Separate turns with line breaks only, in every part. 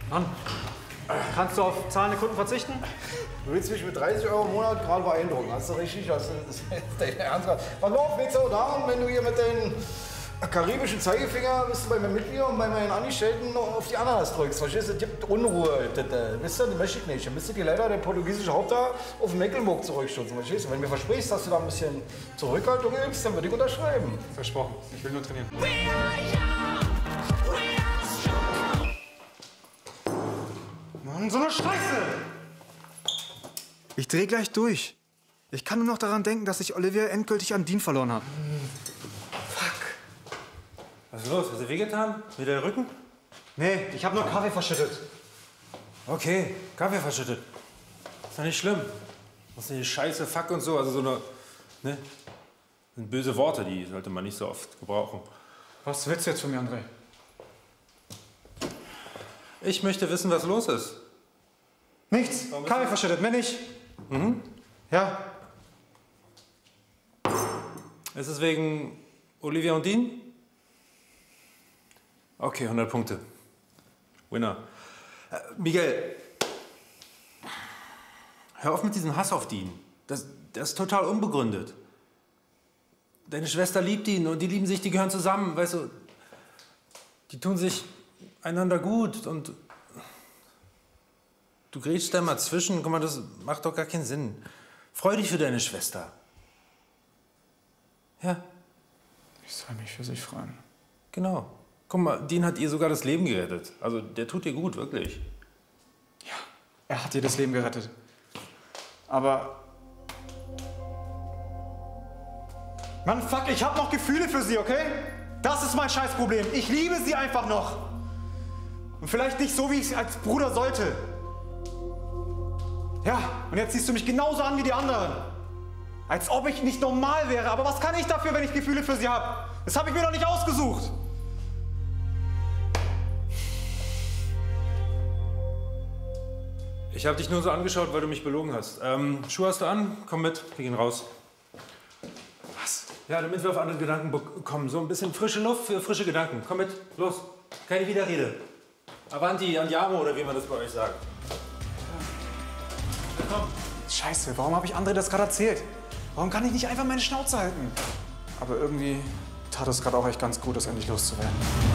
Mann, kannst du auf zahlende Kunden verzichten?
Du willst mich mit 30 € im Monat gerade beeindrucken. Hast du richtig? Das ist dein Ernst. Pass auf, geht's auch darum, wenn du hier mit deinen karibischen Zeigefinger bist du bei meinen Mitgliedern und bei meinen Angestellten noch auf die Ananas drückst. Verstehst du? Das gibt Unruhe. Wisst ihr, das möchte ich nicht. Dann müsst ihr leider der portugiesische Hauptstadt auf Mecklenburg zurückstutzen. Verstehst du? Wenn du mir versprichst, dass du da ein bisschen Zurückhaltung übst, dann würde ich unterschreiben.
Versprochen. Ich will nur trainieren. Mann, so eine Scheiße! Ich dreh gleich durch. Ich kann nur noch daran denken, dass ich Olivia endgültig an Dean verloren habe.
Was ist los? Hast du wehgetan? Wieder der Rücken?
Nee, ich habe nur Kaffee verschüttet.
Okay, Kaffee verschüttet. Ist doch nicht schlimm. Was ist denn die Scheiße, Fuck und so? Also so eine, ne? Das sind böse Worte, die sollte man nicht so oft gebrauchen.
Was willst du jetzt von mir, André?
Ich möchte wissen, was los ist.
Nichts. Kaffee verschüttet, mehr nicht.
Mhm.
Ja.
Ist es wegen Olivia und Dean? Okay, 100 Punkte. Winner. Miguel, hör auf mit diesem Hass auf Dean. Das ist total unbegründet. Deine Schwester liebt ihn und die lieben sich, die gehören zusammen, weißt du. Die tun sich einander gut und du grätschst da mal zwischen. Guck mal, das macht doch gar keinen Sinn. Freu dich für deine Schwester. Ja.
Ich soll mich für sich freuen.
Genau. Guck mal, Dean hat ihr sogar das Leben gerettet. Also, der tut ihr gut, wirklich.
Ja, er hat ihr das Leben gerettet. Aber... Mann, fuck, ich hab noch Gefühle für sie, okay? Das ist mein Scheißproblem. Ich liebe sie einfach noch. Und vielleicht nicht so, wie ich es als Bruder sollte. Ja, und jetzt siehst du mich genauso an wie die anderen. Als ob ich nicht normal wäre. Aber was kann ich dafür, wenn ich Gefühle für sie habe? Das habe ich mir doch nicht ausgesucht.
Ich habe dich nur so angeschaut, weil du mich belogen hast. Schuhe hast du an? Komm mit, wir gehen raus.
Was?
Ja, damit wir auf andere Gedanken kommen. So ein bisschen frische Luft für frische Gedanken. Komm mit, los. Keine Widerrede. Avanti, andiamo oder wie man das bei euch sagt. Ja, komm.
Scheiße, warum habe ich André das gerade erzählt? Warum kann ich nicht einfach meine Schnauze halten? Aber irgendwie tat es gerade auch echt ganz gut, das endlich loszuwerden.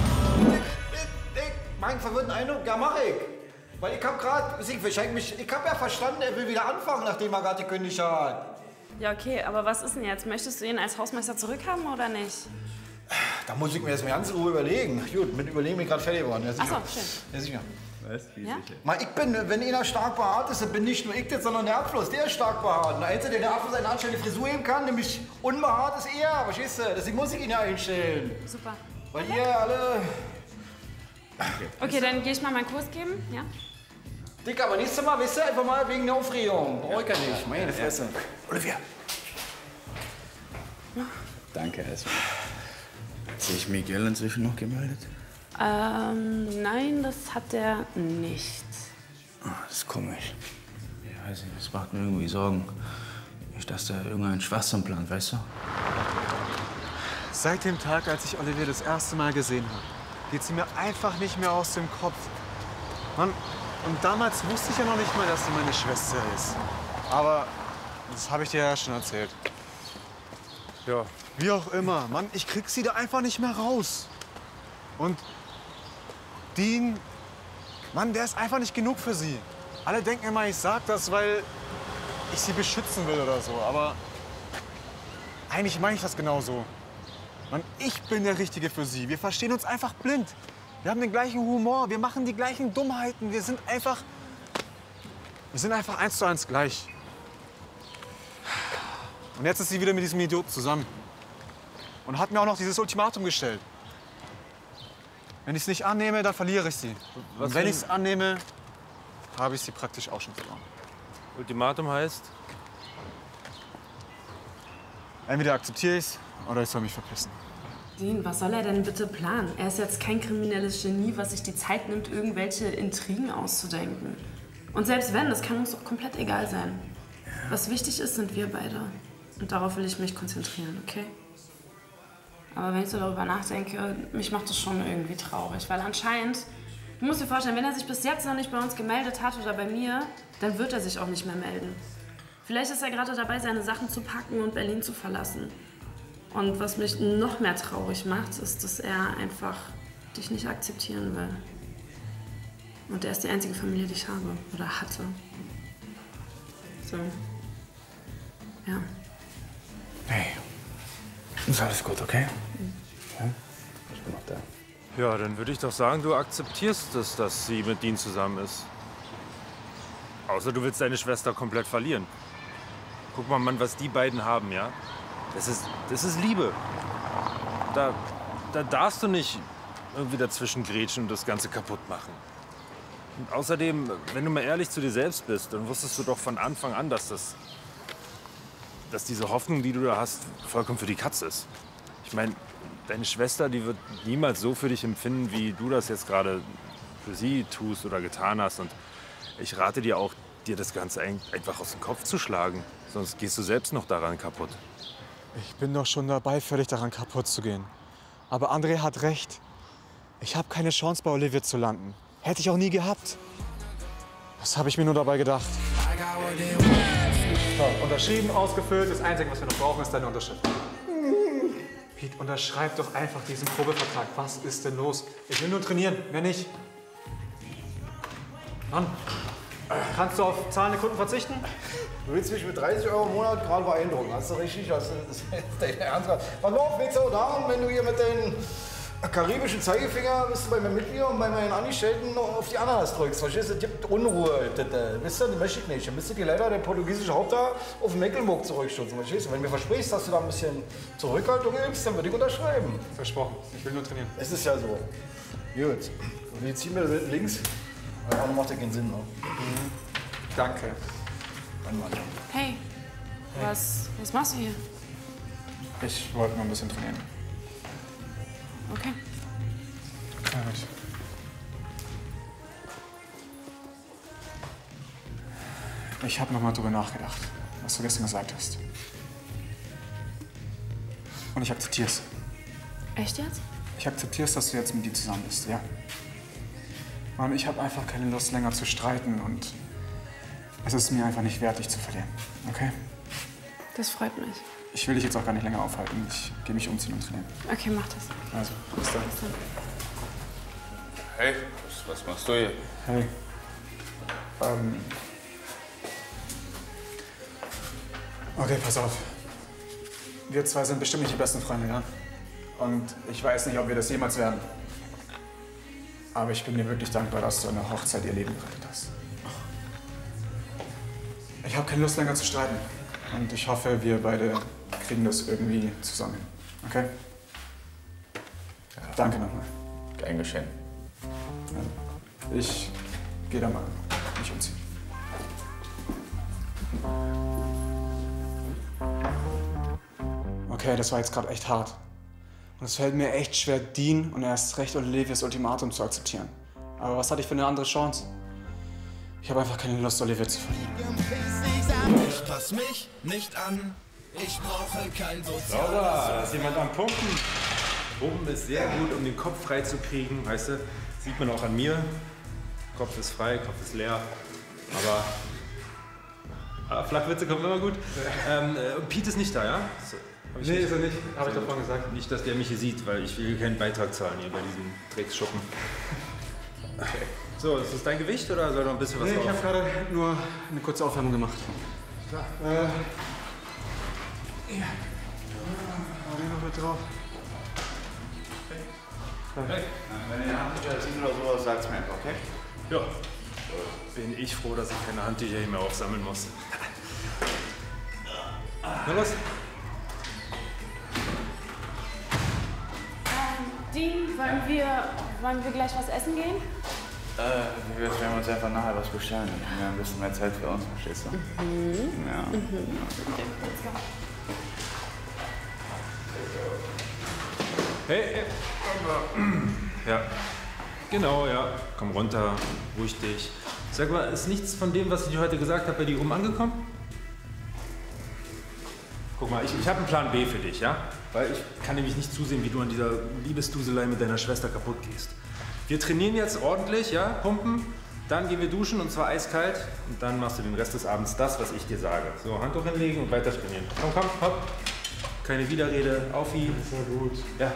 Mein verwirrten Eindruck, ja mach ich. Weil ich hab grad, ich hab ja verstanden, er will wieder anfangen, nachdem er gerade gekündigt hat.
Ja, okay, aber was ist denn jetzt? Möchtest du ihn als Hausmeister zurückhaben oder nicht?
Da muss ich mir das mal ganz in Ruhe überlegen. Gut, mit Überlegen bin ich gerade fertig geworden. Ja, sicher.
Ach so, schön.
Ja, sicher.
Was? Wie
Ja?
sicher?
Mal, ich bin, wenn einer stark behaart ist, dann bin nicht nur ich das, sondern der Abfluss, der ist stark behaart. Und der Einzige, der Abfluss eine anständige Frisur heben kann, nämlich unbehaart, ist er. Verstehst du? Deswegen muss ich ihn ja einstellen.
Super.
Weil ihr alle...
Okay, dann gehe ich mal meinen Kurs geben, ja?
Dick, aber nächstes Mal, wisst ihr, einfach mal wegen der Aufregung. Brauch ich ja nicht. Meine Fresse.
Olivia.
Danke erstmal. Hat sich Miguel inzwischen noch gemeldet?
Nein, das hat er nicht.
Oh, das ist komisch. Ich weiß nicht, das macht mir irgendwie Sorgen. Nicht, dass der irgendeinen Schwachsinn plant, weißt du?
Seit dem Tag, als ich Olivia das erste Mal gesehen habe, geht sie mir einfach nicht mehr aus dem Kopf. Mann, und damals wusste ich ja noch nicht mal, dass sie meine Schwester ist. Aber das habe ich dir ja schon erzählt. Ja, wie auch immer. Mann, ich krieg sie da einfach nicht mehr raus. Und Dean, Mann, der ist einfach nicht genug für sie. Alle denken immer, ich sag das, weil ich sie beschützen will oder so. Aber eigentlich meine ich das genauso. Mann, ich bin der Richtige für sie. Wir verstehen uns einfach blind. Wir haben den gleichen Humor, wir machen die gleichen Dummheiten. Wir sind einfach 1:1 gleich. Und jetzt ist sie wieder mit diesem Idioten zusammen. Und hat mir auch noch dieses Ultimatum gestellt. Wenn ich es nicht annehme, dann verliere ich sie. Und wenn ich es annehme, habe ich sie praktisch auch schon verloren.
Ultimatum heißt?
Entweder akzeptiere ich es oder ich soll mich verpissen.
Dean, was soll er denn bitte planen? Er ist jetzt kein kriminelles Genie, was sich die Zeit nimmt, irgendwelche Intrigen auszudenken. Und selbst wenn, das kann uns doch komplett egal sein. Was wichtig ist, sind wir beide. Und darauf will ich mich konzentrieren, okay? Aber wenn ich so darüber nachdenke, mich macht das schon irgendwie traurig. Weil anscheinend Du musst dir vorstellen, wenn er sich bis jetzt noch nicht bei uns gemeldet hat oder bei mir, dann wird er sich auch nicht mehr melden. Vielleicht ist er gerade dabei, seine Sachen zu packen und Berlin zu verlassen. Und was mich noch mehr traurig macht, ist, dass er einfach dich nicht akzeptieren will. Und er ist die einzige Familie, die ich habe oder hatte. So. Ja.
Hey, ist alles gut, okay? Ja? Ich bin noch da.
Ja, dann würde ich doch sagen, du akzeptierst es, dass sie mit Dean zusammen ist. Außer du willst deine Schwester komplett verlieren. Guck mal, Mann, was die beiden haben, ja? Das ist Liebe. Da darfst du nicht irgendwie dazwischen grätschen und das Ganze kaputt machen. Und außerdem, wenn du mal ehrlich zu dir selbst bist, dann wusstest du doch von Anfang an, dass diese Hoffnung, die du da hast, vollkommen für die Katz ist. Ich meine, deine Schwester, die wird niemals so für dich empfinden, wie du das jetzt gerade für sie tust oder getan hast. Und ich rate dir auch, dir das Ganze einfach aus dem Kopf zu schlagen. Sonst gehst du selbst noch daran kaputt.
Ich bin doch schon dabei, völlig daran kaputt zu gehen. Aber André hat recht. Ich habe keine Chance, bei Olivia zu landen. Hätte ich auch nie gehabt. Das habe ich mir nur dabei gedacht. So, unterschrieben, ausgefüllt. Das Einzige, was wir noch brauchen, ist deine Unterschrift. Pete, unterschreib doch einfach diesen Probevertrag. Was ist denn los? Ich will nur trainieren, mehr nicht. Mann, kannst du auf zahlende Kunden verzichten?
Du willst mich mit 30 € im Monat gerade beeindrucken. Hast du richtig? Das ist dein Ernst. Pass auf, willst du da, wenn du hier mit den karibischen Zeigefinger bist du bei mir mit mir und bei meinen Angestellten auf die Ananas drückst. Verstehst du? Das gibt Unruhe. Wisst ihr, das möchte ich nicht. Dann müsste die leider der portugiesische Hauptstadt auf Mecklenburg zurückstürzen. Verstehst du? Wenn du mir versprichst, dass du da ein bisschen Zurückhaltung gibst, dann würde ich unterschreiben.
Versprochen. Ich will nur trainieren.
Es ist ja so. Gut. Und jetzt ziehen wir links. Ja, dann macht ja keinen Sinn, ne?
Danke.
Hey, was machst du hier?
Ich wollte nur ein bisschen trainieren.
Okay.
Ja, gut. Ich habe noch mal drüber nachgedacht, was du gestern gesagt hast. Und ich akzeptiere es.
Echt jetzt?
Ich akzeptiere es, dass du jetzt mit dir zusammen bist, ja. Mann, ich habe einfach keine Lust, länger zu streiten und es ist mir einfach nicht wert, dich zu verlieren, okay?
Das freut mich.
Ich will dich jetzt auch gar nicht länger aufhalten. Ich gehe mich umziehen und trainieren.
Okay, mach das.
Also, bis dann.
Hey, was machst du hier?
Hey. Okay, pass auf. Wir zwei sind bestimmt nicht die besten Freunde, ja? Und ich weiß nicht, ob wir das jemals werden. Aber ich bin dir wirklich dankbar, dass du an der Hochzeit ihr Leben gerettet hast. Ich habe keine Lust, länger zu streiten. Und ich hoffe, wir beide kriegen das irgendwie zusammen. Okay? Ja. Danke nochmal.
Gern geschehen.
Ja. Ich gehe da mal mich umziehen. Okay, das war jetzt gerade echt hart. Und es fällt mir echt schwer, Dean und erst recht Olivias Ultimatum zu akzeptieren. Aber was hatte ich für eine andere Chance? Ich habe einfach keine Lust, Olivia zu verlieren.
Ich pass mich nicht an. Ich brauche kein
Sauber,
soziales.
da ist jemand am Pumpen. Pumpen ist sehr gut, um den Kopf frei zu kriegen, weißt du? Sieht man auch an mir. Kopf ist frei, Kopf ist leer. Aber Flachwitze kommen immer gut. Pete ist nicht da, ja?
Nee, ist er nicht. Habe ich davon gesagt.
Nicht, dass der mich hier sieht, weil ich will keinen Beitrag zahlen hier bei diesem Drecksschuppen. Okay. So, ist das dein Gewicht oder soll noch ein bisschen was
Nee,
drauf?
ich habe gerade nur eine kurze Aufwärmung gemacht.
Klar.
Ja. Hau den noch mit drauf.
Hey.
Wenn ihr Handtücher zieht oder sowas, sagt's mir einfach, okay?
Ja. Bin ich froh, dass ich keine Handtücher hier mehr aufsammeln muss. Na los.
Dean, wollen wir gleich was essen gehen?
Wir werden uns einfach nachher was bestellen. Dann haben wir ein bisschen mehr Zeit für uns, verstehst du? Ja.
Okay, let's go.
Hey. Ja. Genau, ja. Komm runter, ruhig dich. Sag mal, ist nichts von dem, was ich dir heute gesagt habe, bei dir oben angekommen? Guck mal, ich habe einen Plan B für dich, ja? Weil ich kann nämlich nicht zusehen, wie du an dieser Liebesduselei mit deiner Schwester kaputt gehst. Wir trainieren jetzt ordentlich, ja? Pumpen. Dann gehen wir duschen und zwar eiskalt. Und dann machst du den Rest des Abends das, was ich dir sage. So, Handtuch hinlegen und weiter trainieren. Komm, komm, hopp. Keine Widerrede. Auf ihn.
Sehr gut.
Ja.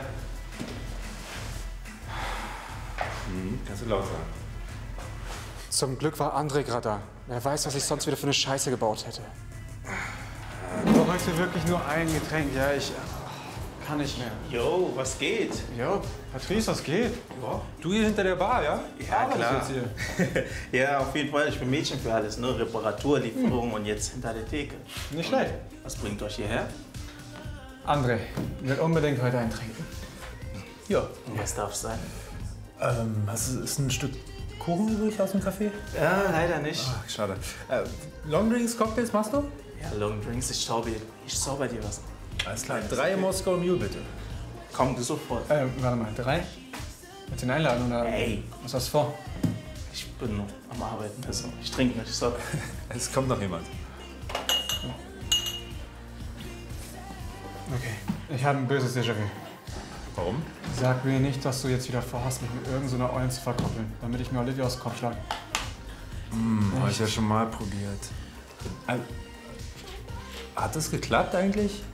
Kannst du laut sagen.
Zum Glück war André gerade da. Wer weiß, was ich sonst wieder für eine Scheiße gebaut hätte. Aber heute wirklich nur ein Getränk. Ja, ich kann nicht mehr.
Jo, was geht?
Jo, Patrice, was geht?
Du hier hinter der Bar, ja?
Ja, klar.
Jetzt hier?
Ja, auf jeden Fall. Ich bin Mädchen für alles, ne? Reparatur, Lieferung und jetzt hinter der Theke.
Nicht schlecht.
Was bringt euch hierher?
André will unbedingt heute eintrinken.
Ja. Und was darf sein?
Ist ein Stück Kuchen übrig aus dem Café?
Ja, leider nicht.
Ach, schade. Longdrinks, Cocktails machst du?
Ja, Long Drinks, ich zauber dir was.
Alles klar. 3 Moskau Mule, bitte.
Komm sofort.
Warte mal, 3? Willst du ihn einladen oder
Ey,
was hast du vor?
ich bin noch am Arbeiten, also ich trinke nicht, so.
Es kommt noch jemand.
Okay, ich habe ein böses Déjà-vu.
Warum?
Sag mir nicht, dass du jetzt wieder vorhast, mich mit irgendeiner Eulen zu verkoppeln, damit ich mir Olivia aus dem Kopf schlage.
Habe ich ja schon mal probiert. Hat das geklappt eigentlich?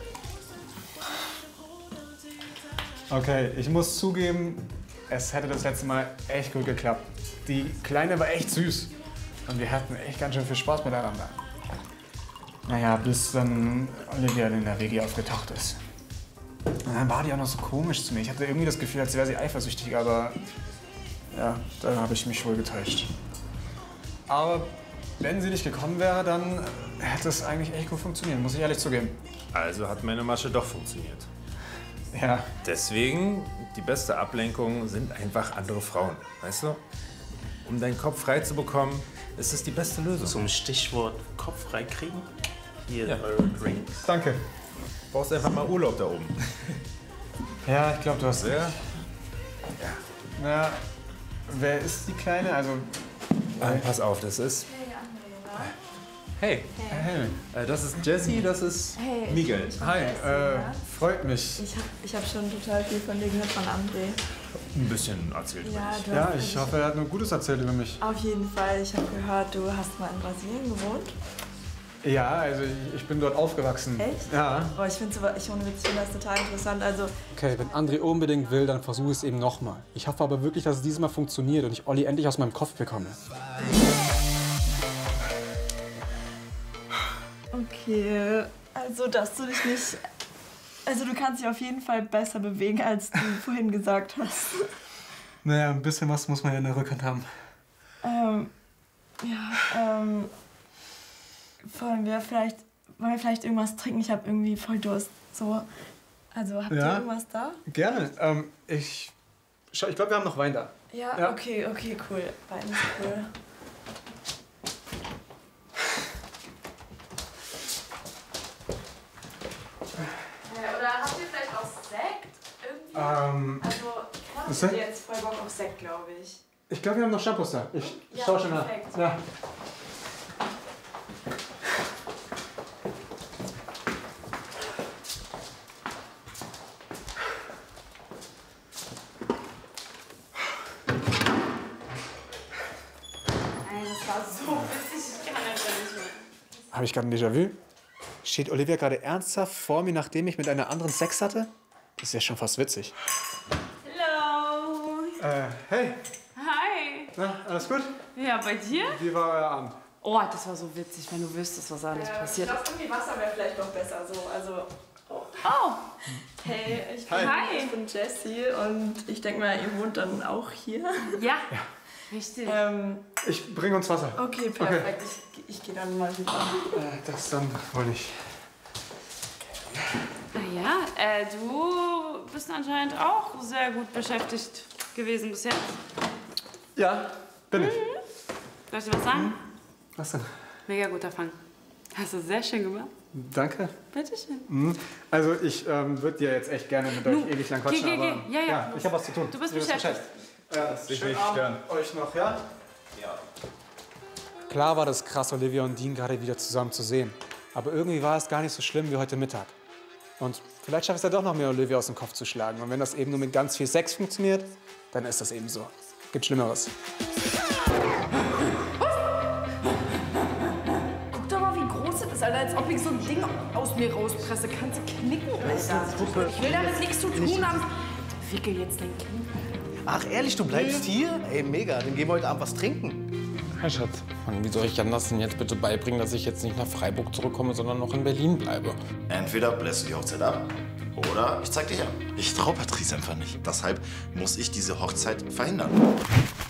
Okay, ich muss zugeben, es hätte das letzte Mal echt gut geklappt. Die Kleine war echt süß und wir hatten echt ganz schön viel Spaß miteinander. Naja, bis dann Olivia in der WG aufgetaucht ist. Und dann war die auch noch so komisch zu mir. Ich hatte irgendwie das Gefühl, als wäre sie eifersüchtig, aber ja, da habe ich mich wohl getäuscht. Aber wenn sie nicht gekommen wäre, dann hätte es eigentlich echt gut funktioniert, muss ich ehrlich zugeben.
Also hat meine Masche doch funktioniert.
Ja,
Deswegen, die beste Ablenkung sind einfach andere Frauen, weißt du? Um deinen Kopf frei zu bekommen, ist es die beste Lösung.
Zum Stichwort Kopf frei kriegen. Hier,
Ja.
eure Drinks.
danke.
Du brauchst einfach mal Urlaub da oben.
Ja, ich glaube, du hast recht.
Ja?
Na, wer ist die Kleine? Also,
Pass auf, das ist... Hey, das ist Jessie, das ist
Hey,
Miguel.
hi, freut mich.
Ich hab schon total viel von dir gehört, von André.
Ein bisschen erzählt über
Ja,
dich.
du
Ja,
hast
ich hoffe, er hat nur Gutes erzählt über mich.
auf jeden Fall. Ich habe gehört, du hast mal in Brasilien gewohnt.
Ja, also ich bin dort aufgewachsen.
Echt?
Ja.
Aber ich finde das total interessant. Also,
Okay, wenn André unbedingt will, dann versuche ich es eben nochmal. Ich hoffe aber wirklich, dass es dieses Mal funktioniert und ich Olli endlich aus meinem Kopf bekomme.
okay. Also, dass du dich nicht. Also, du kannst dich auf jeden Fall besser bewegen, als du vorhin gesagt hast.
Naja, ein bisschen was muss man ja in der Rückhand haben.
Wollen wir vielleicht irgendwas trinken? Ich habe irgendwie voll Durst. So. Also, habt ihr
Ja.
irgendwas da?
Gerne. Ich glaube, wir haben noch Wein da.
Ja,
Ja.
okay, cool. Wein ist cool.
Oder habt ihr vielleicht auch Sekt? Irgendwie?
Also, ich
Sekt?
hätte jetzt voll Bock auf Sekt, glaube ich.
Ich glaube, wir haben noch Shampoos da. Ich
Ja,
schau schon nach.
perfekt.
Ja.
Das war so witzig, ich kann einfach nicht mehr.
Habe ich gerade ein Déjà-vu? Steht Olivia gerade ernsthaft vor mir, nachdem ich mit einer anderen Sex hatte? Das ist ja schon fast witzig.
Hallo.
Hey,
Hi.
na, alles gut?
Ja, bei dir?
Wie war euer Abend?
Oh, das war so witzig, wenn du wüsstest, was alles passiert ist.
irgendwie Wasser wäre vielleicht noch besser. So, also.
Oh,
Hey, ich
Hi.
bin Jessie und ich denke mal, ihr wohnt dann auch hier.
ja. Richtig.
Ich bringe uns Wasser.
Okay, perfekt. Ich gehe dann mal wieder.
Das dann wohl nicht.
Naja, du bist anscheinend auch sehr gut beschäftigt gewesen bis jetzt.
Ja, bin ich.
Soll ich dir was sagen?
Was denn?
Mega guter Fang. Hast du sehr schön gemacht.
Danke.
Bitteschön.
Also ich würde dir jetzt echt gerne mit euch ewig lang quatschen,
geh.
aber
Ja.
ich habe was zu tun.
Du bist
Ihr wisst
beschäftigt.
Bescheid.
Dich nicht stören.
Euch noch, ja? Ja. Klar war das krass, Olivia und Dean gerade wieder zusammen zu sehen. Aber irgendwie war es gar nicht so schlimm wie heute Mittag. Und vielleicht schaffe ich es ja doch noch, mir Olivia aus dem Kopf zu schlagen. Und wenn das eben nur mit ganz viel Sex funktioniert, dann ist das eben so. Gibt Schlimmeres.
Guck doch mal, wie groß das ist, Alter. Als ob ich so ein Ding aus mir rauspresse. Kannst du knicken, Alter. Ich will damit nichts zu tun haben. Wickel jetzt dein Kind.
Ach ehrlich, du bleibst hier? Ey, mega. Dann gehen wir heute Abend was trinken.
Hi, Schatz. Mann, wie soll ich Jan das denn jetzt bitte beibringen, dass ich jetzt nicht nach Freiburg zurückkomme, sondern noch in Berlin bleibe?
Entweder bläst du die Hochzeit ab oder ich zeig dich an.
Ich trau Patrice einfach nicht.
Deshalb muss ich diese Hochzeit verhindern.